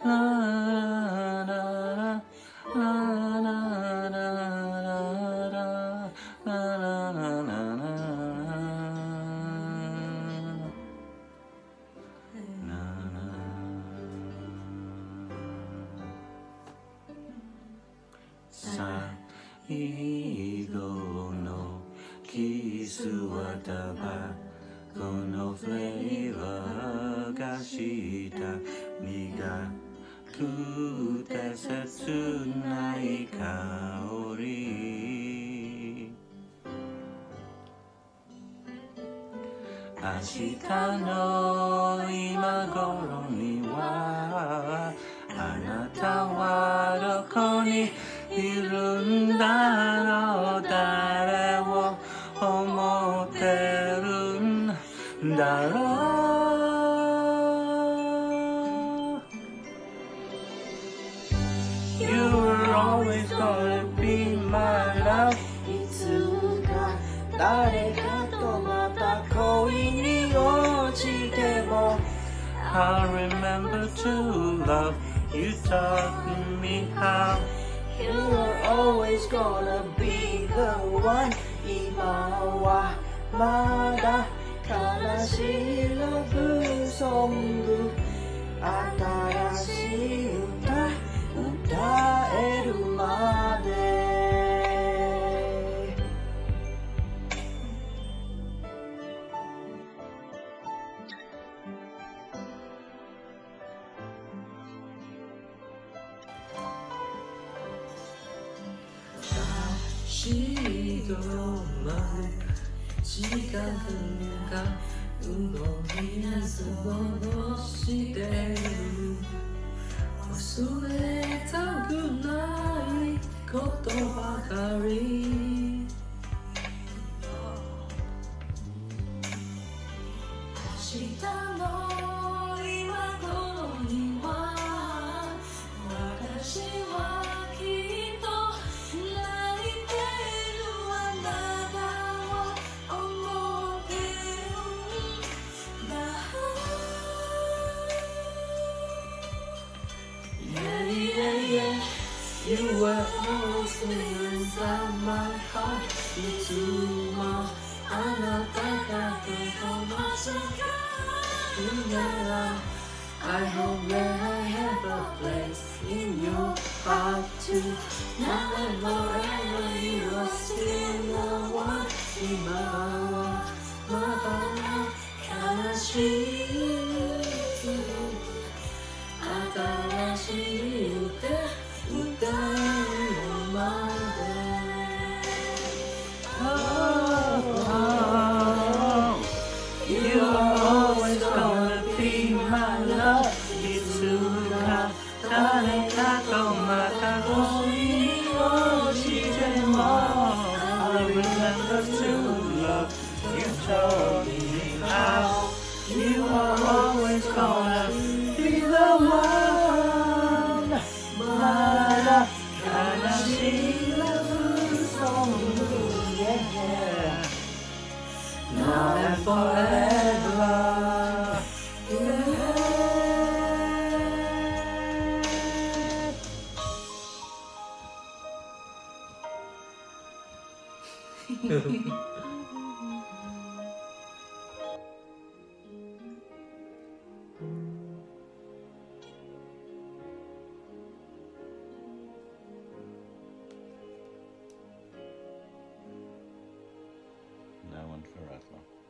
最後のキスはタバコのフレーバーがした苦くて切ない香り明日の今頃にはあなたはどこにいるんだろう誰を思ってるんだろう You were always gonna be my love いつか誰かとまた恋に落ちても I remember to love You taught me how You were always gonna be the one 今はまだ悲しいラブソング新しい歌歌えるまでしどまる時間が動き出す戻してる忘れたくないことばかり明日の今頃には私はきっとYou were always inside my heart いつもあなたが手をまさか I hope that I have a place in your heart too Now and forever you are still the one 今はまだ悲しい新しい歌歌えるまで You are always gonna be my love いつか誰かとまた恋に落ちても I remember to love You told me how You are always gonna be the one まだ悲しいラブソング Yeah Now and forever Now and forever.